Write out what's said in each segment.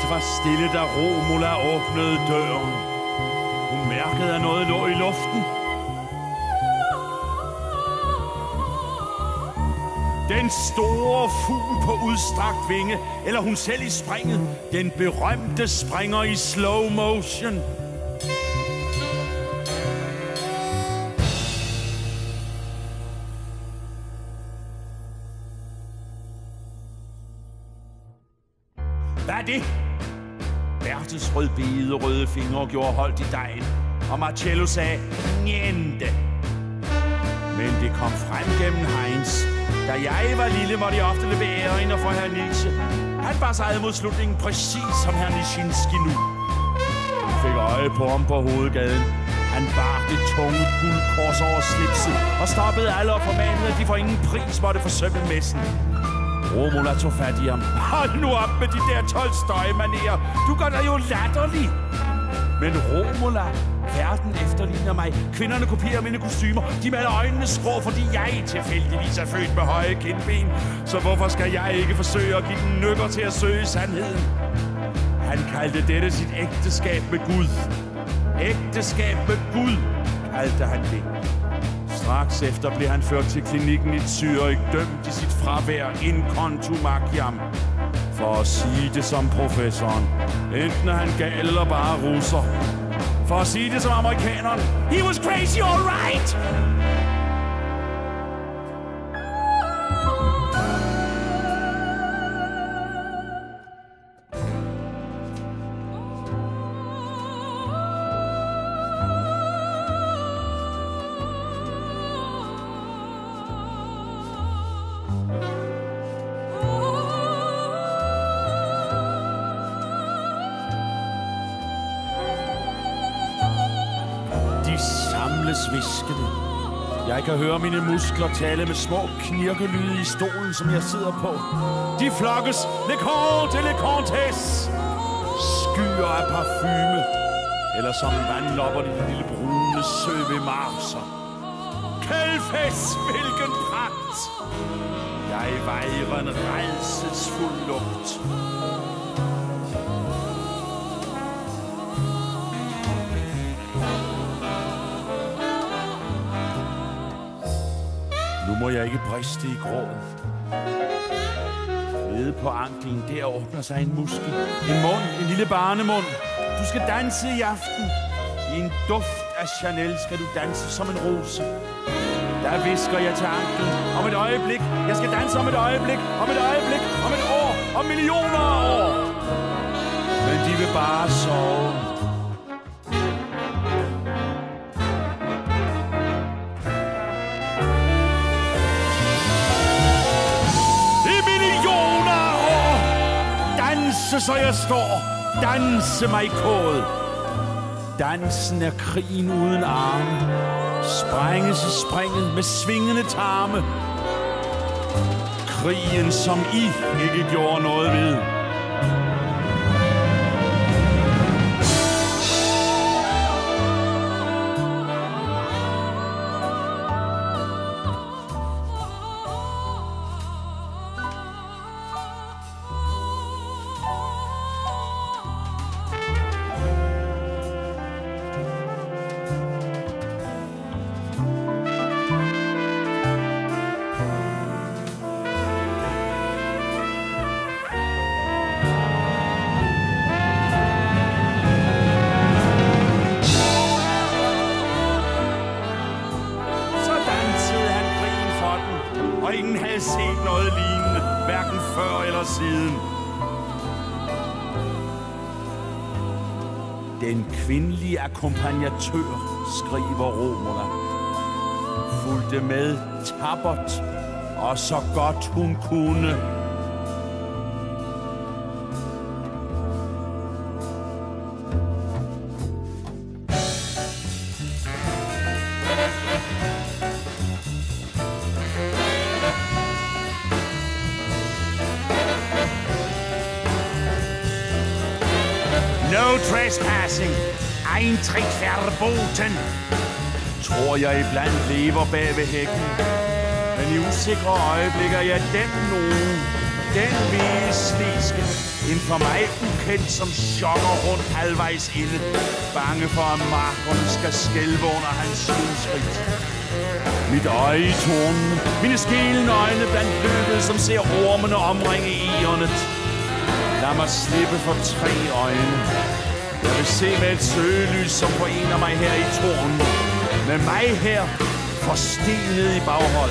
var stille, da Romola åbnede døren. Hun mærkede, at noget lå i luften. Den store fugl på udstrakt vinge, eller hun selv i springet. Den berømte springer i slow motion. Hvad er det? Bertes rødbede fingre gjorde holdt i dejen, og Marcello sagde, niente. Men det kom frem gennem Heinz. Da jeg var lille, måtte jeg ofte levere ind og for herr Nietzsche. Han bar sig mod slutningen præcis som herr Nischinski nu. Vi fik øje på ham på hovedgaden. Han bar det tunge guldkors over slipset og stoppede alle og formanede, at de for ingen pris måtte forsømme messen. Romola tog fat i ham. Hold nu op med de der Tolstoj-manerer. Du gør dig jo latterlig. Men Romola, verden efterligner mig. Kvinderne kopierer mine kostymer. De maler øjnene skrå, fordi jeg tilfældigvis er født med høje kindben. Så hvorfor skal jeg ikke forsøge at give den nykker til at søge sandheden? Han kaldte dette sit ægteskab med Gud. Ægteskab med Gud, kaldte han det. Straks efter blev han ført til klinikken i Zürich, dømt i sit fravær in contumaciam. For at sige det som professoren. Enten er han gal eller bare russer. For at sige det som amerikaneren. He was crazy, all right! Viskende. Jeg kan høre mine muskler tale med små knirkelyde i stolen, som jeg sidder på. De flokkes, le comte, le comtesse. Skyer af parfume, eller som vandlopper i den lille brune sø ved Marser. Kælfes, hvilken pragt! Jeg vejrer en rædselsfuld lugt. Nu må jeg ikke briste i gråd. Nede på anklen, der åbner sig en muskel. En mund, en lille barnemund. Du skal danse i aften. I en duft af Chanel skal du danse som en rose. Der visker jeg til anklen. Om et øjeblik. Jeg skal danse om et øjeblik. Om et øjeblik. Om et år. Om millioner af år. Men de vil bare sove. Så jeg står, danse mig kåd. Dansen er krigen uden arme. Sprænges i springet med svingende tarme. Krigen, som I ikke gjorde noget ved. Den kvindelige akkompagnatør, skriver Romola, fulgte med tappert og så godt hun kunne. No trespassing. Eintritt verboten. Tror jeg iblandt lever bag ved hækken. Men i usikre øjeblikker er jeg den nogen, den hvide sliske. En for mig ukendt, som chokker rundt halvvejs inde. Bange for, at markerne skal skælve under hans skydeskridt. Mit øje i tornen, mine skælende øjne blandt løbet, som ser ormene omringe ionet. Lad mig slippe for 3 øjne. Jeg vil se med et søgelys, som forener mig her i tornen. Med mig her, forstenet i baghold.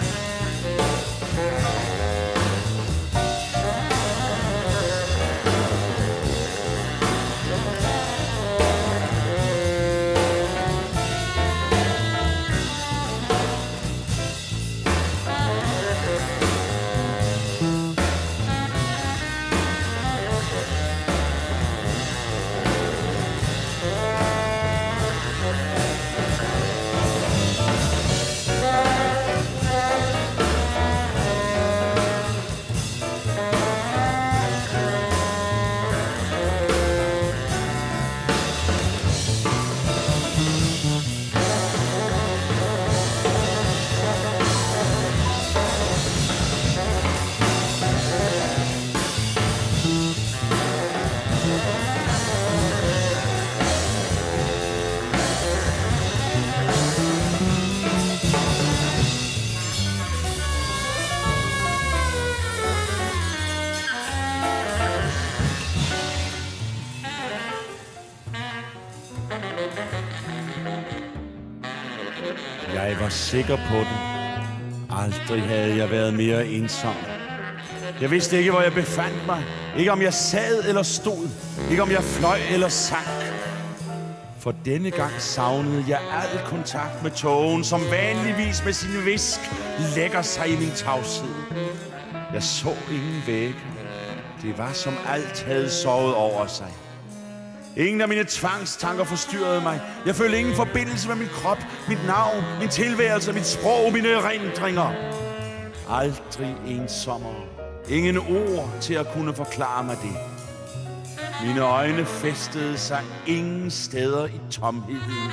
Jeg var sikker på det. Aldrig havde jeg været mere ensom. Jeg vidste ikke, hvor jeg befandt mig. Ikke om jeg sad eller stod. Ikke om jeg fløj eller sank. For denne gang savnede jeg al kontakt med tågen, som vanligvis med sin visk lægger sig i min tavshed. Jeg så ingen vægge. Det var som alt havde sovet over sig. Ingen af mine tvangstanker forstyrrede mig. Jeg følte ingen forbindelse med min krop, mit navn, min tilværelse, mit sprog, mine erindringer. Aldrig ensommere. Ingen ord til at kunne forklare mig det. Mine øjne fæstede sig ingen steder i tomheden.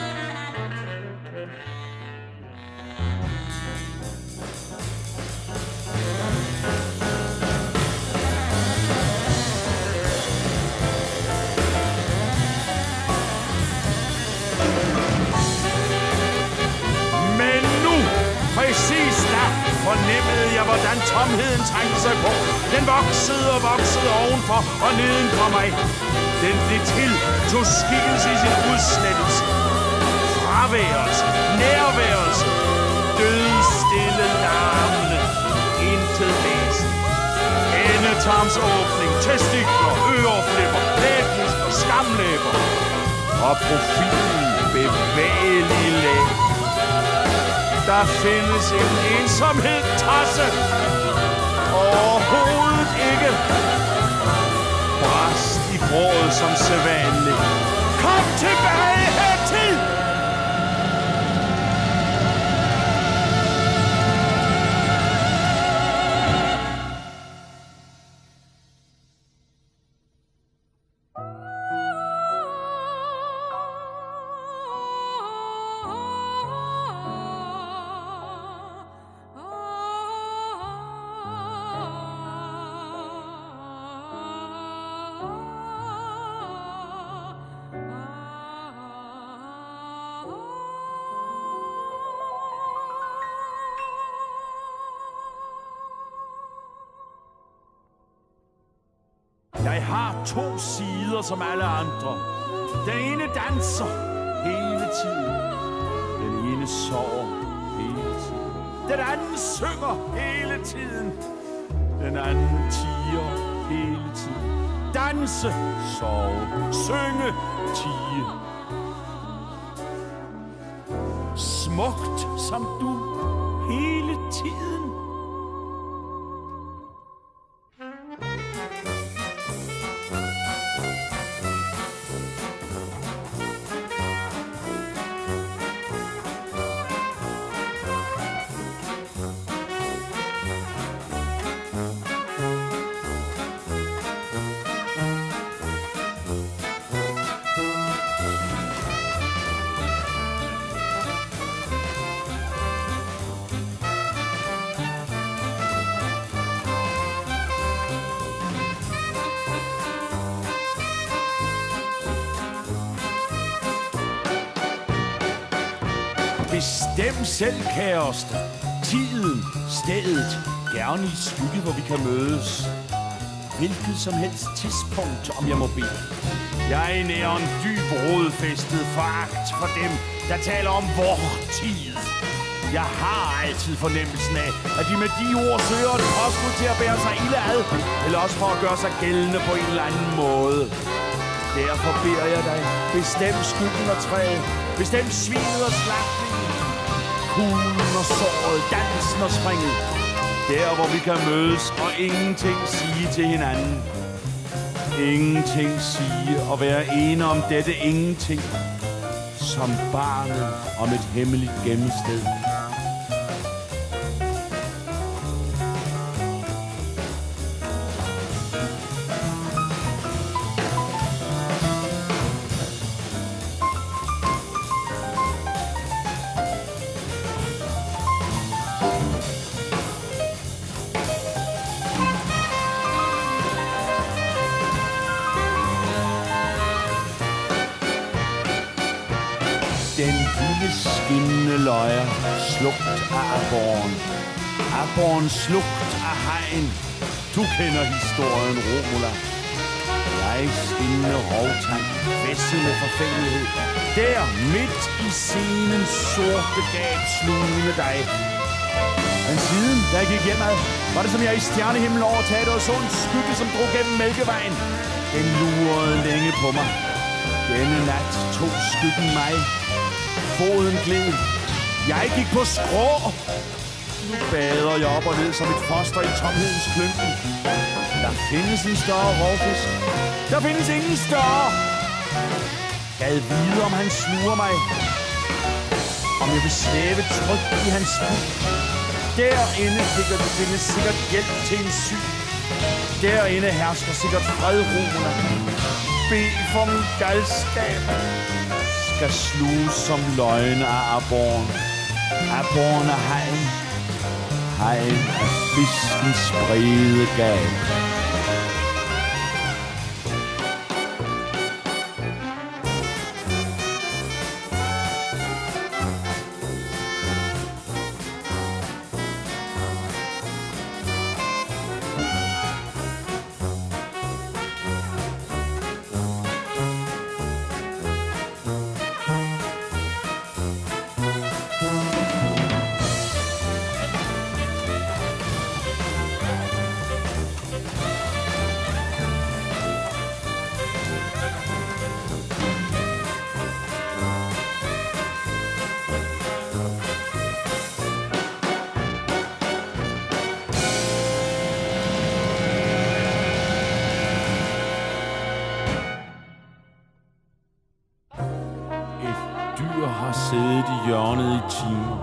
Fornemmede jeg, hvordan tomheden trængte sig på. Den voksede og voksede ovenfor og neden på mig. Den blev til, tog skikkelse i sin udslettelse. Fraværelse, nærværelse, dødstille larmende, intet væsen. Endetarmsåbning, testikler, øreflipper, læbmuskler, skamlæber. Og profilen bevægelig læb. Der findes en ensomhed, Tasse. Overhovedet ikke. Brast i grådet som sædvanligt. Kom tilbage hertil! Jeg har 2 sider som alle andre. Den ene danser hele tiden. Den ene sover hele tiden. Den anden synger hele tiden. Den anden tiger hele tiden. Danse, sove, synge, tie. Smukt som du hele tiden. Bestem selv, kæreste. Tiden, stedet, gerne i skygge, hvor vi kan mødes. Hvilket som helst tidspunkt, om jeg må bede. Jeg nærer en dyb rodfæstet foragt for dem, der taler om vor tid. Jeg har altid fornemmelsen af, at de med de ord søger et påskud til at bære sig ilde ad, eller også for at gøre sig gældende på en eller anden måde. Derfor beder jeg dig, bestem skyggen og træet, bestem svinet og slagtningen, kuglen og såret, dansen og springet. Der, hvor vi kan mødes og ingenting sige til hinanden. Ingenting sige og være ene om dette ingenting, som barnet om et hemmeligt gemmested. Den lille skinnende løjer, slugt af aborren. Aborren slugt af hegn. Du kender historien, Romola. Jeg skinnende rovtand, væsset med forfængelighed. Der, midt i scenens sorte gab, slugende dig. Men siden, da jeg gik hjemad, var det som jeg i stjernehimlen overtaget og så en skygge, som drog gennem Mælkevejen. Den lurede længe på mig. Denne nat tog skyggen mig. Foden gled. Jeg gik på skrå. Nu bader jeg op og ned som et foster i tomhedens klynken. Der findes en større rovfisk. Der findes ingen større. Gad vide, om han sluger mig. Om jeg vil svæve trygt i hans buk. Derinde findes sikkert hjælp til en syg. Derinde hersker sikkert fred, Romola. Bed for min galskab. Skal sluges som løgne af aborren. Aborren er hegn. Hegn af fiskens brede gab. Har siddet i hjørnet i timer.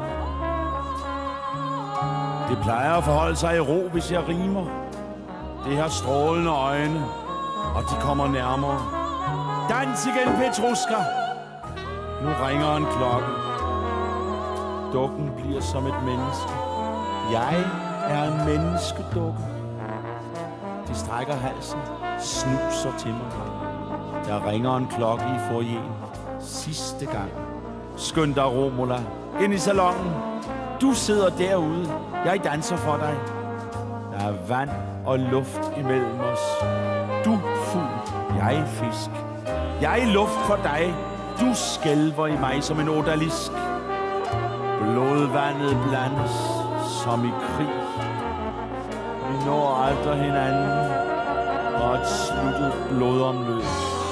Det plejer at forholde sig i ro, hvis jeg rimer. Det har strålende øjne, og de kommer nærmere. Dans igen, Petruska! Nu ringer en klokke. Dukken bliver som et menneske. Jeg er en menneskedukke. De strækker halsen, snuser til mig. Der ringer en klokke i foyeren. Sidste gang. Skynd dig, Romola. Ind i salonen. Du sidder derude. Jeg danser for dig. Der er vand og luft imellem os. Du fugl, jeg fisk. Jeg luft for dig. Du skælver i mig som en odalisk. Blodvandet blandes som i krig. Vi når aldrig hinanden og et sluttet blodomløb.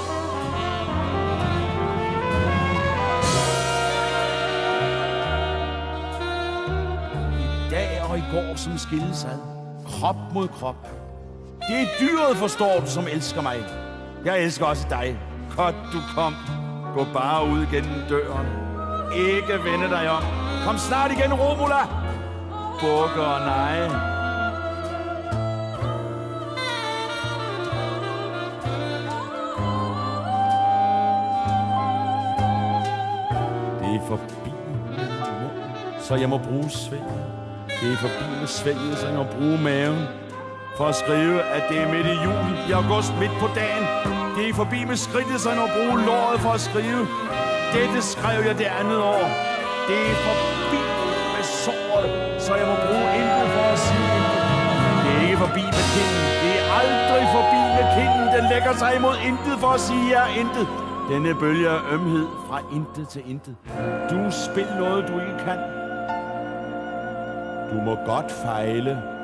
Og i går som skilles ad. Krop mod krop. Det er dyret, forstår du, som elsker mig. Jeg elsker også dig. Godt, du kom. Gå bare ud gennem døren. Ikke vende dig om. Kom snart igen, Romola. Bukke og nej. Det er forbi min mund, så jeg må bruge sved. Det er forbi med svælget, så jeg må bruge maven for at skrive, at det er midt i juli, i august, midt på dagen. Det er forbi med skridtet, så jeg må bruge låret for at skrive. Dette skrev jeg det andet år. Det er forbi med såret, så jeg må bruge intet for at sige intet. Det er ikke forbi med kinden. Det er aldrig forbi med kinden. Den lægger sig imod intet for at sige ja intet. Denne bølge af ømhed fra intet til intet. Du spil noget, du ikke kan. Du må godt fejle,